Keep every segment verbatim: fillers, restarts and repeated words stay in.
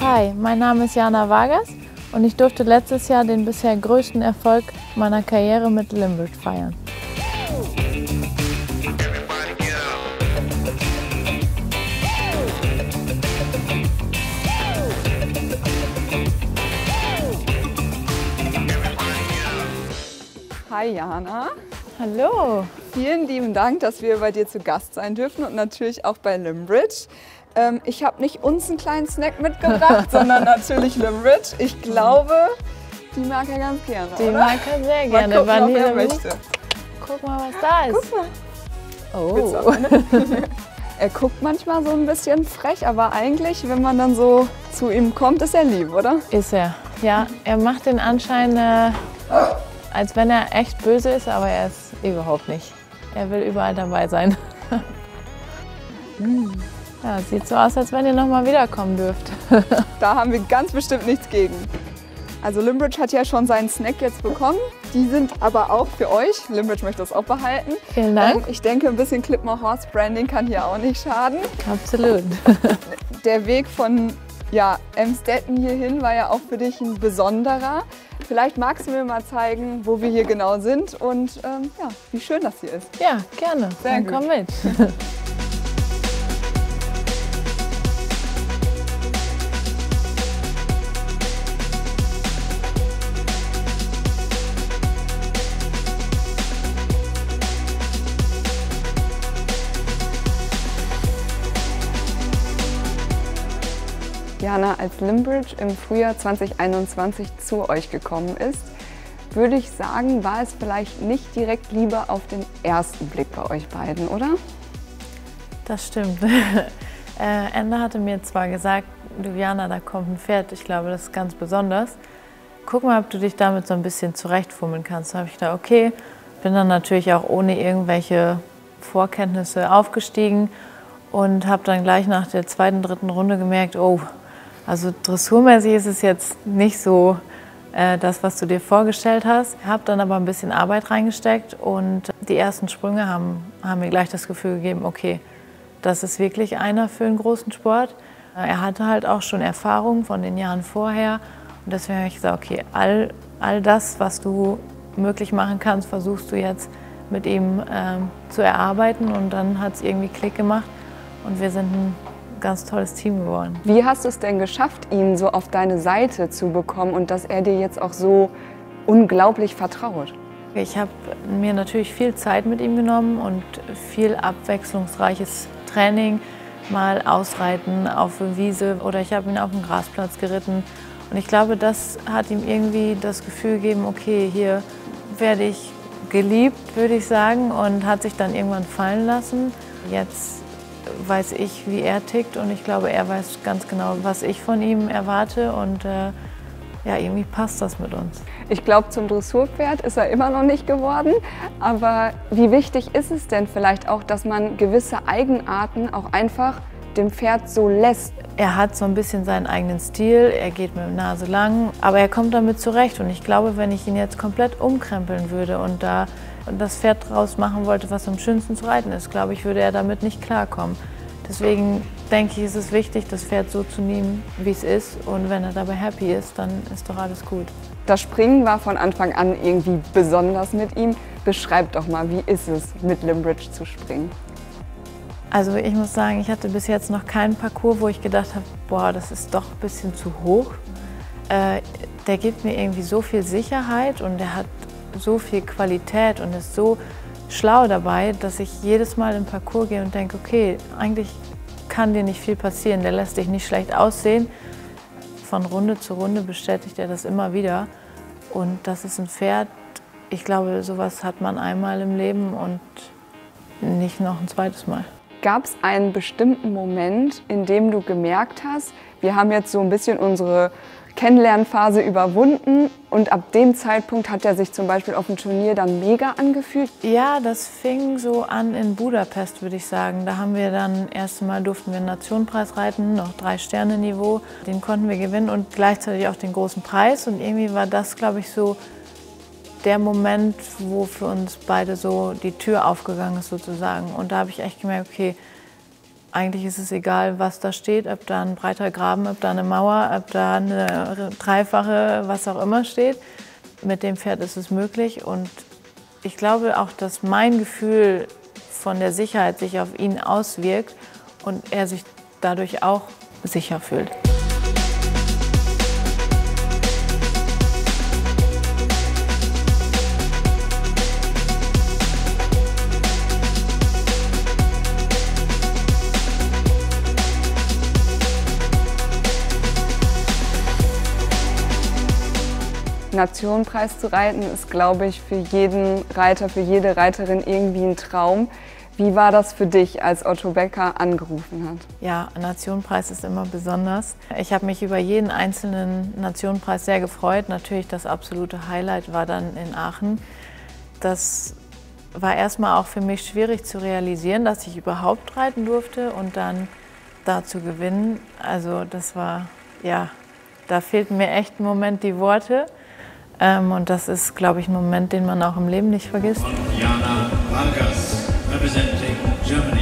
Hi, mein Name ist Jana Vargas und ich durfte letztes Jahr den bisher größten Erfolg meiner Karriere mit Limbridge feiern. Hi Jana. Hallo. Vielen lieben Dank, dass wir bei dir zu Gast sein dürfen und natürlich auch bei Limbridge. Ähm, ich habe nicht uns einen kleinen Snack mitgebracht, sondern natürlich Limbridge. Ich glaube, die mag er ganz gerne, Die oder? mag er sehr gerne. Mal gucken, ob Vanille er möchte. Guck mal, was da ist. Guck mal. Oh. Willst du auch eine? Er guckt manchmal so ein bisschen frech, aber eigentlich, wenn man dann so zu ihm kommt, ist er lieb, oder? Ist er. Ja, er macht den Anschein, äh, als wenn er echt böse ist, aber er ist überhaupt nicht. Er will überall dabei sein. Ja, sieht so aus, als wenn ihr noch mal wiederkommen dürft. Da haben wir ganz bestimmt nichts gegen. Also Limbridge hat ja schon seinen Snack jetzt bekommen. Die sind aber auch für euch. Limbridge möchte das auch behalten. Vielen Dank. Ähm, ich denke, ein bisschen Clipmore Horse Branding kann hier auch nicht schaden. Absolut. Der Weg von ja, Emstetten hierhin war ja auch für dich ein besonderer. Vielleicht magst du mir mal zeigen, wo wir hier genau sind und ähm, ja, wie schön das hier ist. Ja, gerne. Sehr Dann gut. komm mit. Jana, als Limbridge im Frühjahr zweitausendeinundzwanzig zu euch gekommen ist, würde ich sagen, war es vielleicht nicht direkt Liebe auf den ersten Blick bei euch beiden, oder? Das stimmt. äh, Ende hatte mir zwar gesagt, du Jana, da kommt ein Pferd, ich glaube, das ist ganz besonders. Guck mal, ob du dich damit so ein bisschen zurechtfummeln kannst. Da habe ich gedacht, okay, bin dann natürlich auch ohne irgendwelche Vorkenntnisse aufgestiegen und habe dann gleich nach der zweiten, dritten Runde gemerkt, oh, also dressurmäßig ist es jetzt nicht so äh, das, was du dir vorgestellt hast. Habe dann aber ein bisschen Arbeit reingesteckt und die ersten Sprünge haben, haben mir gleich das Gefühl gegeben, okay, das ist wirklich einer für einen großen Sport. Er hatte halt auch schon Erfahrung von den Jahren vorher und deswegen habe ich gesagt, okay, all, all das, was du möglich machen kannst, versuchst du jetzt mit ihm ähm, zu erarbeiten und dann hat es irgendwie Klick gemacht und wir sind ein ganz tolles Team geworden. Wie hast du es denn geschafft, ihn so auf deine Seite zu bekommen und dass er dir jetzt auch so unglaublich vertraut? Ich habe mir natürlich viel Zeit mit ihm genommen und viel abwechslungsreiches Training, mal ausreiten auf der Wiese oder ich habe ihn auf dem Grasplatz geritten. Und ich glaube, das hat ihm irgendwie das Gefühl gegeben, okay, hier werde ich geliebt, würde ich sagen, und hat sich dann irgendwann fallen lassen. Jetzt weiß ich, wie er tickt und ich glaube, er weiß ganz genau, was ich von ihm erwarte und äh, ja, irgendwie passt das mit uns. Ich glaube, zum Dressurpferd ist er immer noch nicht geworden, aber wie wichtig ist es denn vielleicht auch, dass man gewisse Eigenarten auch einfach dem Pferd so lässt? Er hat so ein bisschen seinen eigenen Stil, er geht mit der Nase lang, aber er kommt damit zurecht und ich glaube, wenn ich ihn jetzt komplett umkrempeln würde und da das Pferd draus machen wollte, was am schönsten zu reiten ist, glaube ich, würde er damit nicht klarkommen. Deswegen denke ich, ist es wichtig, das Pferd so zu nehmen, wie es ist und wenn er dabei happy ist, dann ist doch alles gut. Das Springen war von Anfang an irgendwie besonders mit ihm. Beschreib doch mal, wie ist es, mit Limbridge zu springen? Also ich muss sagen, ich hatte bis jetzt noch keinen Parcours, wo ich gedacht habe, boah, das ist doch ein bisschen zu hoch. Äh, der gibt mir irgendwie so viel Sicherheit und der hat so viel Qualität und ist so schlau dabei, dass ich jedes Mal im Parcours gehe und denke, okay, eigentlich kann dir nicht viel passieren, der lässt dich nicht schlecht aussehen. Von Runde zu Runde bestätigt er das immer wieder und das ist ein Pferd, ich glaube, sowas hat man einmal im Leben und nicht noch ein zweites Mal. Gab es einen bestimmten Moment, in dem du gemerkt hast, wir haben jetzt so ein bisschen unsere Kennenlernphase überwunden und ab dem Zeitpunkt hat er sich zum Beispiel auf dem Turnier dann mega angefühlt? Ja, das fing so an in Budapest, würde ich sagen. Da haben wir dann, erst Mal durften wir einen Nationenpreis reiten, noch drei Sterne Niveau. Den konnten wir gewinnen und gleichzeitig auch den großen Preis. Und irgendwie war das, glaube ich, so der Moment, wo für uns beide so die Tür aufgegangen ist sozusagen. Und da habe ich echt gemerkt, okay, eigentlich ist es egal, was da steht, ob da ein breiter Graben, ob da eine Mauer, ob da eine dreifache, was auch immer steht. Mit dem Pferd ist es möglich und ich glaube auch, dass mein Gefühl von der Sicherheit sich auf ihn auswirkt und er sich dadurch auch sicher fühlt. Nationenpreis zu reiten ist, glaube ich, für jeden Reiter, für jede Reiterin irgendwie ein Traum. Wie war das für dich, als Otto Becker angerufen hat? Ja, ein Nationenpreis ist immer besonders. Ich habe mich über jeden einzelnen Nationenpreis sehr gefreut. Natürlich das absolute Highlight war dann in Aachen. Das war erstmal auch für mich schwierig zu realisieren, dass ich überhaupt reiten durfte und dann da zu gewinnen. Also das war, ja, da fehlten mir echt im Moment die Worte. Ähm, und das ist, glaube ich, ein Moment, den man auch im Leben nicht vergisst. Von Jana Vargas, representing Germany.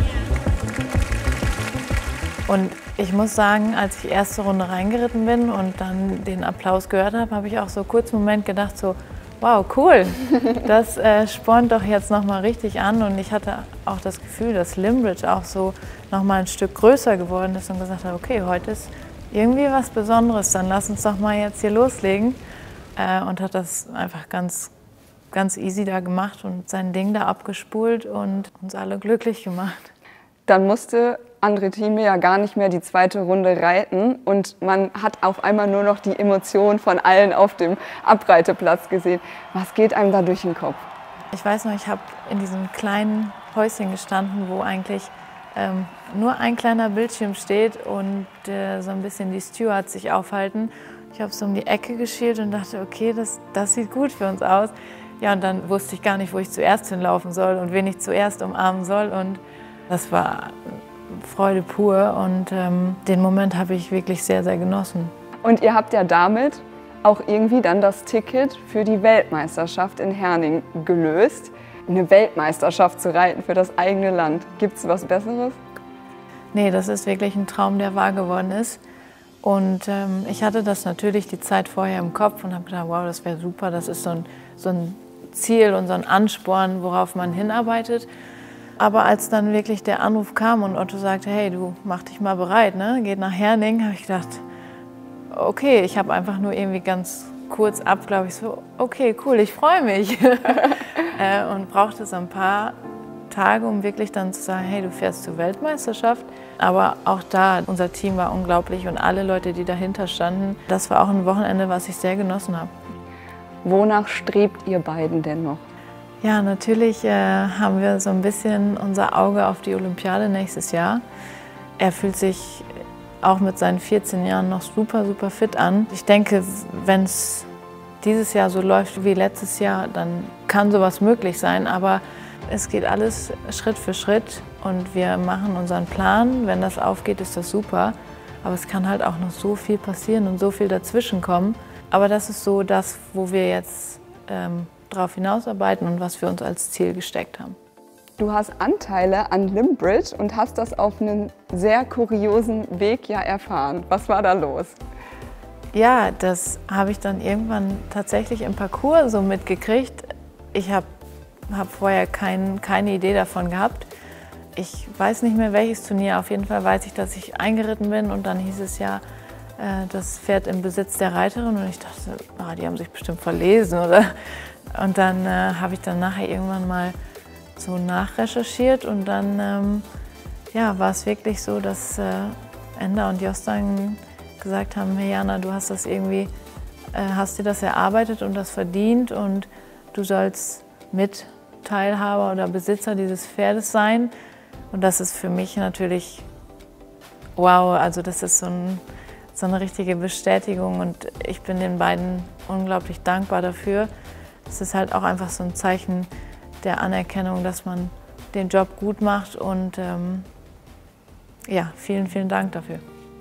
Und ich muss sagen, als ich die erste Runde reingeritten bin und dann den Applaus gehört habe, habe ich auch so kurz einen Moment gedacht, so, wow, cool, das äh, spornt doch jetzt nochmal richtig an. Und ich hatte auch das Gefühl, dass Limbridge auch so nochmal ein Stück größer geworden ist und gesagt hat, okay, heute ist irgendwie was Besonderes, dann lass uns doch mal jetzt hier loslegen. Äh, und hat das einfach ganz, ganz easy da gemacht und sein Ding da abgespult und uns alle glücklich gemacht. Dann musste André Thieme ja gar nicht mehr die zweite Runde reiten und man hat auf einmal nur noch die Emotionen von allen auf dem Abreiteplatz gesehen. Was geht einem da durch den Kopf? Ich weiß noch, ich habe in diesem kleinen Häuschen gestanden, wo eigentlich ähm, nur ein kleiner Bildschirm steht und äh, so ein bisschen die Stewards sich aufhalten. Ich habe so um die Ecke geschielt und dachte, okay, das, das sieht gut für uns aus. Ja, und dann wusste ich gar nicht, wo ich zuerst hinlaufen soll und wen ich zuerst umarmen soll. Und das war Freude pur und ähm, den Moment habe ich wirklich sehr, sehr genossen. Und ihr habt ja damit auch irgendwie dann das Ticket für die Weltmeisterschaft in Herning gelöst. Eine Weltmeisterschaft zu reiten für das eigene Land. Gibt es was Besseres? Nee, das ist wirklich ein Traum, der wahr geworden ist. Und ähm, ich hatte das natürlich die Zeit vorher im Kopf und habe gedacht, wow, das wäre super, das ist so ein, so ein Ziel und so ein Ansporn, worauf man hinarbeitet. Aber als dann wirklich der Anruf kam und Otto sagte, hey, du mach dich mal bereit, ne? Geht nach Herning, habe ich gedacht, okay, ich habe einfach nur irgendwie ganz kurz ab, glaube ich, so, okay, cool, ich freue mich. äh, und brauchte so ein paar Tage, um wirklich dann zu sagen, hey, du fährst zur Weltmeisterschaft. Aber auch da, unser Team war unglaublich und alle Leute, die dahinter standen, das war auch ein Wochenende, was ich sehr genossen habe. Wonach strebt ihr beiden denn noch? Ja, natürlich äh, haben wir so ein bisschen unser Auge auf die Olympiade nächstes Jahr. Er fühlt sich auch mit seinen vierzehn Jahren noch super, super fit an. Ich denke, wenn es dieses Jahr so läuft wie letztes Jahr, dann kann sowas möglich sein. Aber es geht alles Schritt für Schritt und wir machen unseren Plan. Wenn das aufgeht, ist das super. Aber es kann halt auch noch so viel passieren und so viel dazwischen kommen. Aber das ist so das, wo wir jetzt ähm, drauf hinausarbeiten und was wir uns als Ziel gesteckt haben. Du hast Anteile an Limbridge und hast das auf einen sehr kuriosen Weg ja erfahren. Was war da los? Ja, das habe ich dann irgendwann tatsächlich im Parcours so mitgekriegt. Ich habe hab vorher kein, keine Idee davon gehabt. Ich weiß nicht mehr, welches Turnier. Auf jeden Fall weiß ich, dass ich eingeritten bin und dann hieß es ja, äh, das Pferd im Besitz der Reiterin und ich dachte, ah, die haben sich bestimmt verlesen, oder? Und dann äh, habe ich dann nachher irgendwann mal so nachrecherchiert und dann ähm, ja, war es wirklich so, dass äh, Enda und Jos dann gesagt haben, hey Jana, du hast das irgendwie, äh, hast dir das erarbeitet und das verdient und du sollst Mitteilhaber oder Besitzer dieses Pferdes sein. Und das ist für mich natürlich wow, also das ist so, ein, so eine richtige Bestätigung und ich bin den beiden unglaublich dankbar dafür. Es ist halt auch einfach so ein Zeichen der Anerkennung, dass man den Job gut macht und ähm, ja, vielen, vielen Dank dafür.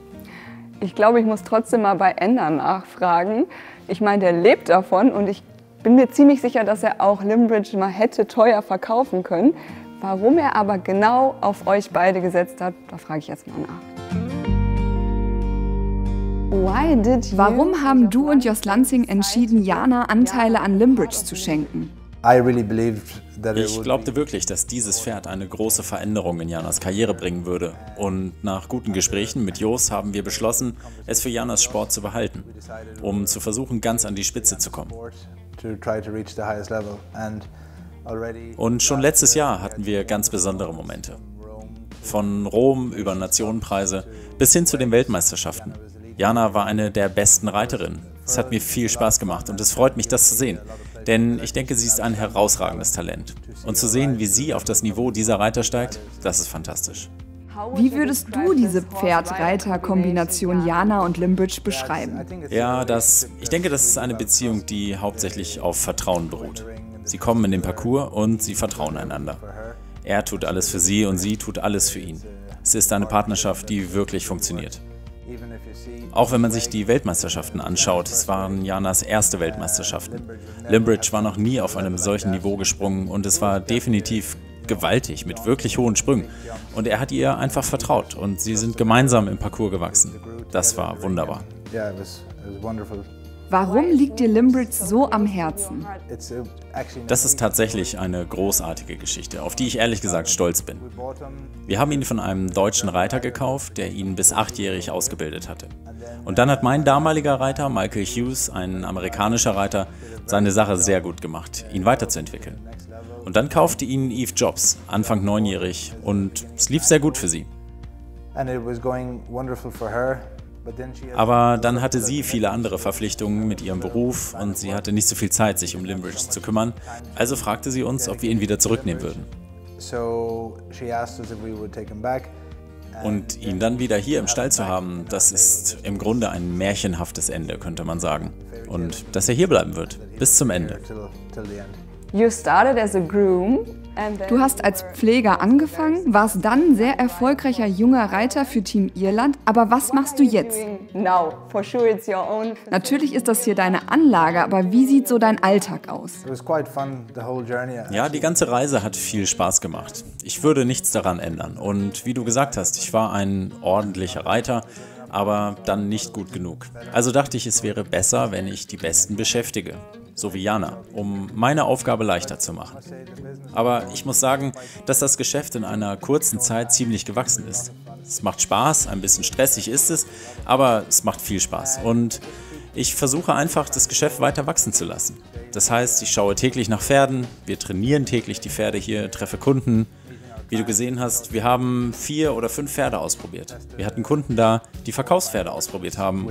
Ich glaube, ich muss trotzdem mal bei Enda nachfragen. Ich meine, der lebt davon und ich bin mir ziemlich sicher, dass er auch Limbridge mal hätte teuer verkaufen können. Warum er aber genau auf euch beide gesetzt hat, da frage ich jetzt mal nach. Warum haben du und Jos Lansing entschieden, Jana Anteile an Limbridge zu schenken? Ich glaubte wirklich, dass dieses Pferd eine große Veränderung in Janas Karriere bringen würde. Und nach guten Gesprächen mit Jos haben wir beschlossen, es für Janas Sport zu behalten, um zu versuchen, ganz an die Spitze zu kommen. Und schon letztes Jahr hatten wir ganz besondere Momente. Von Rom über Nationenpreise bis hin zu den Weltmeisterschaften. Jana war eine der besten Reiterinnen. Es hat mir viel Spaß gemacht und es freut mich, das zu sehen. Denn ich denke, sie ist ein herausragendes Talent. Und zu sehen, wie sie auf das Niveau dieser Reiter steigt, das ist fantastisch. Wie würdest du diese Pferd-Reiter-Kombination Jana und Limbridge beschreiben? Ja, das, ich denke, das ist eine Beziehung, die hauptsächlich auf Vertrauen beruht. Sie kommen in den Parcours und sie vertrauen einander. Er tut alles für sie und sie tut alles für ihn. Es ist eine Partnerschaft, die wirklich funktioniert. Auch wenn man sich die Weltmeisterschaften anschaut, es waren Janas erste Weltmeisterschaften. Limbridge war noch nie auf einem solchen Niveau gesprungen und es war definitiv gewaltig, mit wirklich hohen Sprüngen. Und er hat ihr einfach vertraut und sie sind gemeinsam im Parcours gewachsen. Das war wunderbar. Warum liegt dir Limbridge so am Herzen? Das ist tatsächlich eine großartige Geschichte, auf die ich ehrlich gesagt stolz bin. Wir haben ihn von einem deutschen Reiter gekauft, der ihn bis achtjährig ausgebildet hatte. Und dann hat mein damaliger Reiter, Michael Hughes, ein amerikanischer Reiter, seine Sache sehr gut gemacht, ihn weiterzuentwickeln. Und dann kaufte ihn Eve Jobs, Anfang neunjährig, und es lief sehr gut für sie. Aber dann hatte sie viele andere Verpflichtungen mit ihrem Beruf und sie hatte nicht so viel Zeit, sich um Limbridge zu kümmern. Also fragte sie uns, ob wir ihn wieder zurücknehmen würden. Und ihn dann wieder hier im Stall zu haben, das ist im Grunde ein märchenhaftes Ende, könnte man sagen. Und dass er hier bleiben wird, bis zum Ende. You started as a groom. Du hast als Pfleger angefangen, warst dann sehr erfolgreicher junger Reiter für Team Irland, aber was machst du jetzt? Natürlich ist das hier deine Anlage, aber wie sieht so dein Alltag aus? Ja, die ganze Reise hat viel Spaß gemacht. Ich würde nichts daran ändern. Und wie du gesagt hast, ich war ein ordentlicher Reiter, aber dann nicht gut genug. Also dachte ich, es wäre besser, wenn ich die Besten beschäftige. So wie Jana, um meine Aufgabe leichter zu machen. Aber ich muss sagen, dass das Geschäft in einer kurzen Zeit ziemlich gewachsen ist. Es macht Spaß, ein bisschen stressig ist es, aber es macht viel Spaß. Und ich versuche einfach, das Geschäft weiter wachsen zu lassen. Das heißt, ich schaue täglich nach Pferden, wir trainieren täglich die Pferde hier, treffe Kunden. Wie du gesehen hast, wir haben vier oder fünf Pferde ausprobiert. Wir hatten Kunden da, die Verkaufspferde ausprobiert haben.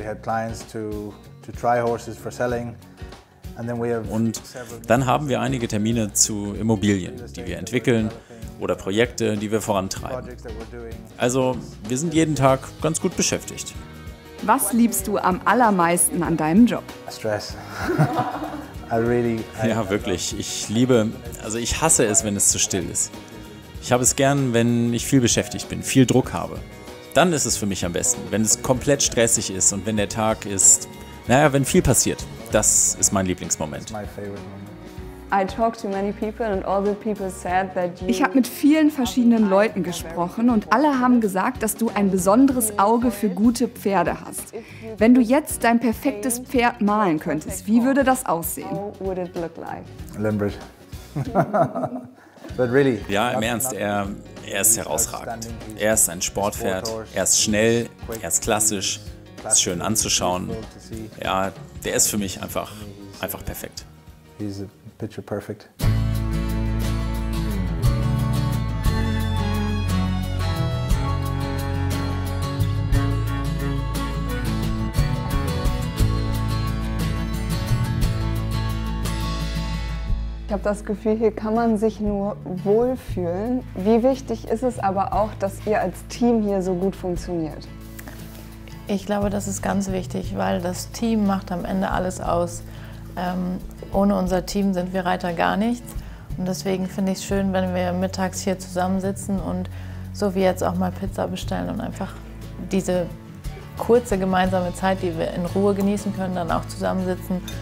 Und dann haben wir einige Termine zu Immobilien, die wir entwickeln oder Projekte, die wir vorantreiben. Also wir sind jeden Tag ganz gut beschäftigt. Was liebst du am allermeisten an deinem Job? Stress. Ja, wirklich. Ich liebe, also ich hasse es, wenn es zu still ist. Ich habe es gern, wenn ich viel beschäftigt bin, viel Druck habe. Dann ist es für mich am besten, wenn es komplett stressig ist und wenn der Tag ist, naja, wenn viel passiert. Das ist mein Lieblingsmoment. Ich habe mit vielen verschiedenen Leuten gesprochen und alle haben gesagt, dass du ein besonderes Auge für gute Pferde hast. Wenn du jetzt dein perfektes Pferd malen könntest, wie würde das aussehen? Limbridge. Ja, im Ernst, er, er ist herausragend. Er ist ein Sportpferd, er ist schnell, er ist klassisch, ist schön anzuschauen. Ja, der ist für mich einfach, einfach perfekt. He's a picture perfect. Ich habe das Gefühl, hier kann man sich nur wohlfühlen. Wie wichtig ist es aber auch, dass ihr als Team hier so gut funktioniert? Ich glaube, das ist ganz wichtig, weil das Team macht am Ende alles aus. Ähm, ohne unser Team sind wir Reiter gar nichts. Und deswegen finde ich es schön, wenn wir mittags hier zusammensitzen und so wie jetzt auch mal Pizza bestellen und einfach diese kurze gemeinsame Zeit, die wir in Ruhe genießen können, dann auch zusammensitzen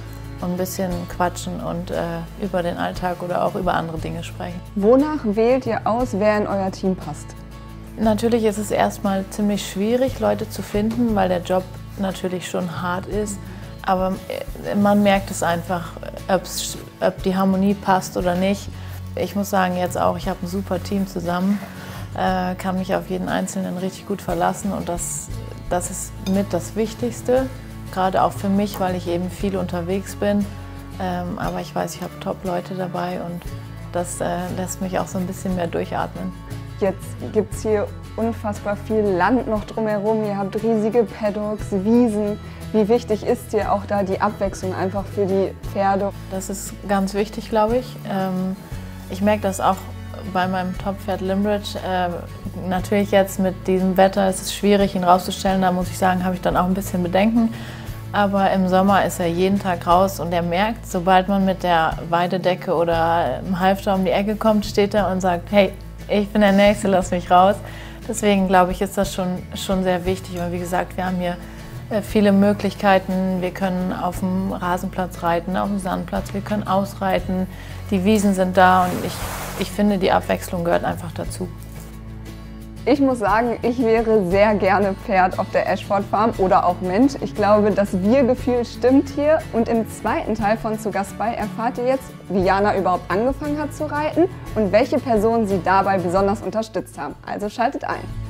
und ein bisschen quatschen und äh, über den Alltag oder auch über andere Dinge sprechen. Wonach wählt ihr aus, wer in euer Team passt? Natürlich ist es erstmal ziemlich schwierig, Leute zu finden, weil der Job natürlich schon hart ist. Aber man merkt es einfach, ob's, ob die Harmonie passt oder nicht. Ich muss sagen, jetzt auch, ich habe ein super Team zusammen, äh, kann mich auf jeden Einzelnen richtig gut verlassen und das, das ist mit das Wichtigste. Gerade auch für mich, weil ich eben viel unterwegs bin. Ähm, aber ich weiß, ich habe Top-Leute dabei und das äh, lässt mich auch so ein bisschen mehr durchatmen. Jetzt gibt es hier unfassbar viel Land noch drumherum. Ihr habt riesige Paddocks, Wiesen. Wie wichtig ist dir auch da die Abwechslung einfach für die Pferde? Das ist ganz wichtig, glaube ich. Ähm, ich merke das auch bei meinem Top-Pferd Limbridge. Äh, natürlich jetzt mit diesem Wetter ist es schwierig, ihn rauszustellen. Da muss ich sagen, habe ich dann auch ein bisschen Bedenken. Aber im Sommer ist er jeden Tag raus und er merkt, sobald man mit der Weidedecke oder im Halfter um die Ecke kommt, steht er und sagt, hey, ich bin der Nächste, lass mich raus. Deswegen glaube ich, ist das schon, schon sehr wichtig. Und wie gesagt, wir haben hier viele Möglichkeiten. Wir können auf dem Rasenplatz reiten, auf dem Sandplatz, wir können ausreiten. Die Wiesen sind da und ich, ich finde, die Abwechslung gehört einfach dazu. Ich muss sagen, ich wäre sehr gerne Pferd auf der Ashford Farm oder auch Mensch. Ich glaube, das Wir-Gefühl stimmt hier. Und im zweiten Teil von Zu Gast bei erfahrt ihr jetzt, wie Jana überhaupt angefangen hat zu reiten und welche Personen sie dabei besonders unterstützt haben. Also schaltet ein.